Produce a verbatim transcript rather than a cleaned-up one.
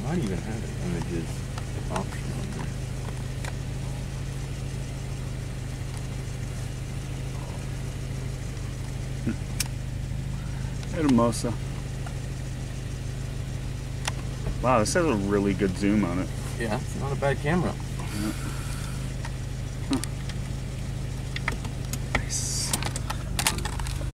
might even have an images option on there. Hermosa. Wow, this has a really good zoom on it. Yeah, it's not a bad camera. Yeah.